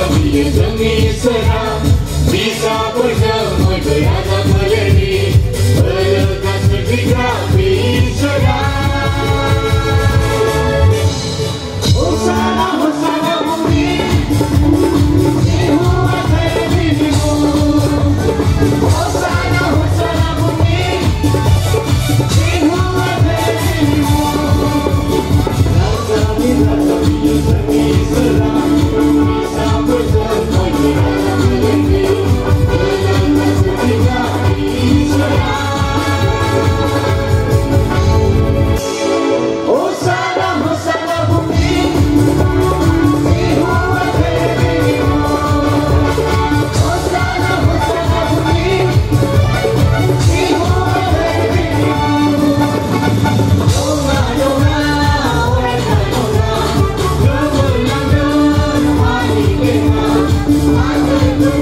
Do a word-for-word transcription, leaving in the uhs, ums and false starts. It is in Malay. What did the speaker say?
Bina demi seram, bisa berjemur berada meleri, berlekas bertiga bisaran. Hosana, hosana bumi, Yehovah terlebihmu. Hosana, hosana bumi, Yehovah terlebihmu. Rasa bila Bina demi seram, bisa berjemur berada meleri, berlekas bertiga bisaran. Hosana, hosana bumi, Yehovah terlebihmu. Hosana, hosana bumi, Yehovah terlebihmu. Doa, doa, mereka doa, kemenangan hari kena,